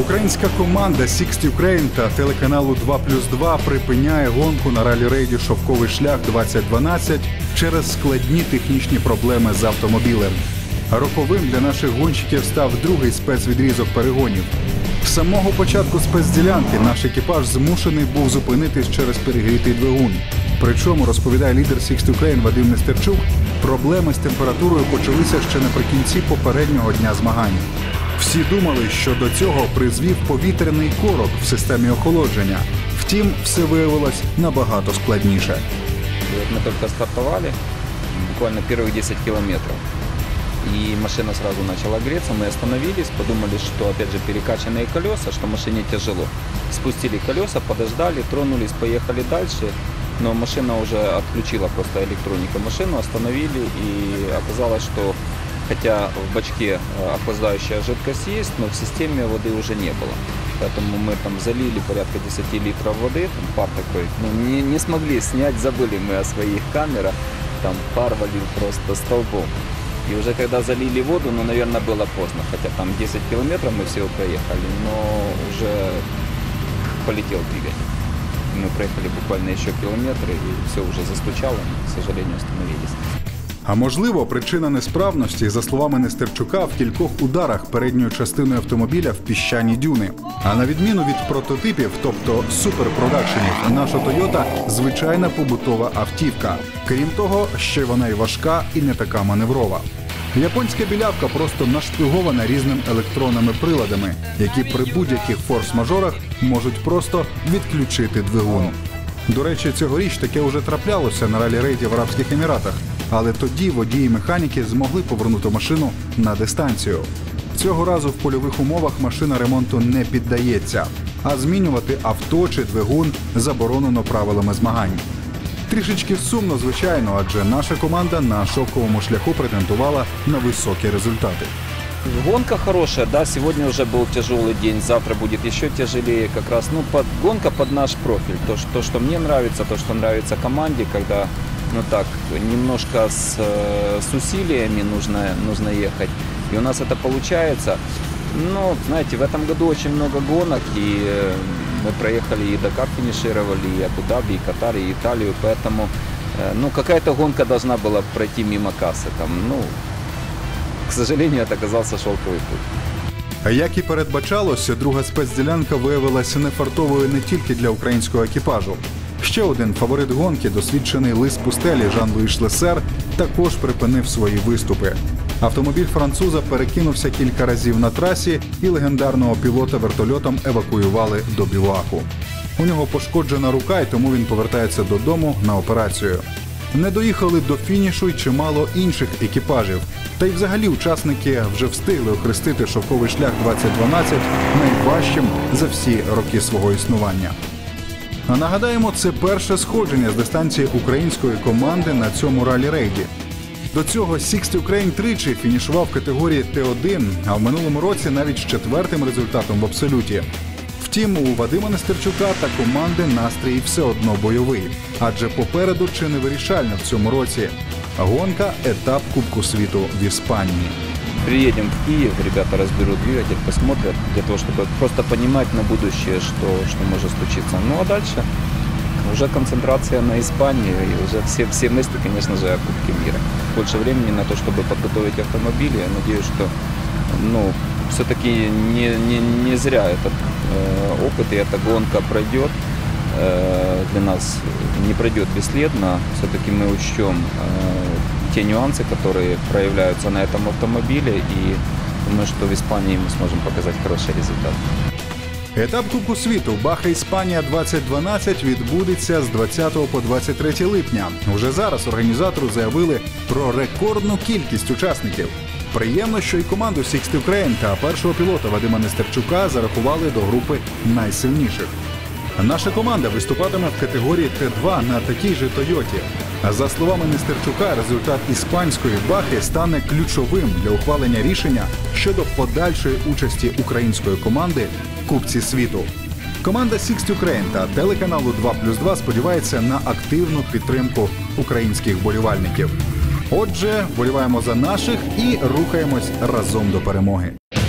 Українська команда Sixt Ukraine та телеканалу 2+2 припиняє гонку на ралі-рейді «Шовковий шлях-2012» через складні технічні проблеми з автомобілем. Роковим для наших гонщиків став другий спецвідрізок перегонів. З самого початку спецділянки наш екіпаж змушений був зупинитись через перегрітий двигун. Причому, розповідає лідер Sixt Ukraine Вадим Нестерчук, проблеми з температурою почалися ще наприкінці попереднього дня змагань. Всі думали, що до цього призвів повітряний корок в системі охолодження. Втім, все виявилось набагато складніше. Мы только стартовали, буквально первых 10 километров. И машина сразу начала греться, мы остановились, подумали, что опять же перекачанные колеса, что машине тяжело. Спустили колеса, подождали, тронулись, поехали дальше. Но машина уже отключила просто электронику. Машину остановили, и оказалось, что хотя в бачке охлаждающая жидкость есть, но в системе воды уже не было. Поэтому мы там залили порядка 10 литров воды, там пар такой, не смогли снять, забыли мы о своих камерах, там пар валил просто столбом. И уже когда залили воду, наверное, было поздно, хотя там 10 километров мы всего проехали, но уже полетел двигатель. Мы проехали буквально еще километр, и все уже застучало, к сожалению, остановились. А можливо, причина несправності, за словами Нестерчука, в кількох ударах передньою частиною автомобіля в піщані дюни. А на відміну від прототипів, тобто суперпродакшенів, наша Toyota – звичайна побутова автівка. Крім того, ще вона і важка, і не така маневрова. Японська білявка просто нашпигована різними електронними приладами, які при будь-яких форс-мажорах можуть просто відключити двигун. До речі, цьогоріч таке вже траплялося на ралі-рейді в Арабських Еміратах. Але тоді водії і механіки змогли повернути машину на дистанцію. Цього разу в польових умовах машина ремонту не піддається, а змінювати авто чи двигун заборонено правилами змагань. Трішечки сумно, звичайно, адже наша команда на шовковому шляху претендувала на високі результати. Гонка хорошая, да, сегодня уже был тяжелый день, завтра будет еще тяжелее, как раз, гонка под наш профиль, то, что мне нравится, то, что нравится команде, когда, немножко с усилиями нужно ехать, и у нас это получается. Но, знаете, в этом году очень много гонок, и мы проехали и Дакар финишировали, и Абу-Даби, и Катар, и Италию, поэтому, какая-то гонка должна была пройти мимо кассы, к сожалению, это оказался шелковый путь. Як і передбачалося, друга спецділянка виявилася нефартовою не тільки для українського екіпажу. Ще один фаворит гонки, досвідчений лис пустелі Жан-Луї Шлесер, також припинив свої виступи. Автомобіль француза перекинувся кілька разів на трасі, і легендарного пілота вертольотом евакуювали до біваку. У нього пошкоджена рука, і тому він повертається додому на операцію. Не доїхали до фінішу й чимало інших екіпажів. Та й взагалі учасники вже встигли охрестити «Шовковий шлях-2012» найважчим за всі роки свого існування. А нагадаємо, це перше сходження з дистанції української команди на цьому ралі-рейді. До цього Sixt Ukraine тричі фінішував в категорії Т1, а в минулому році навіть з 4-м результатом в абсолюті. Втім, у Вадима Нестерчука та команди настрій все одно бойовий, адже попереду чи не вирішальна в цьому році гонка етап Кубку світу в Іспанії. Приедем в Киев, ребята разберут двигатель, посмотрят, для того, чтобы просто понимать на будущее, что может случиться. Ну а дальше уже концентрация на Испанию, и уже все мысли, конечно же, о Кубке мира. Больше времени на то, чтобы подготовить автомобили. Я надеюсь, что все-таки не зря этот опыт и эта гонка пройдет. Для нас не пройдет бесследно. Все-таки мы учтем те нюансы, которые проявляются на этом автомобиле, и думаю, что в Испании мы сможем показать хороший результат. Етап Кубку світу Баха-Іспанія-2012 відбудеться з 20 по 23 липня. Уже зараз організатори заявили про рекордну кількість учасників. Приємно, що і команду Sixt Ukraine та першого пілота Вадима Нестерчука зарахували до групи найсильніших. Наша команда виступатиме в категорії Т2 на такій же Тойоті. А за словами Нестерчука, результат іспанської Бахи стане ключовим для ухвалення рішення щодо подальшої участі української команди в Кубці світу. Команда Sixt Ukraine та телеканалу 2+2 сподівається на активну підтримку українських вболівальників. Отже, вболіваємо за наших і рухаємось разом до перемоги.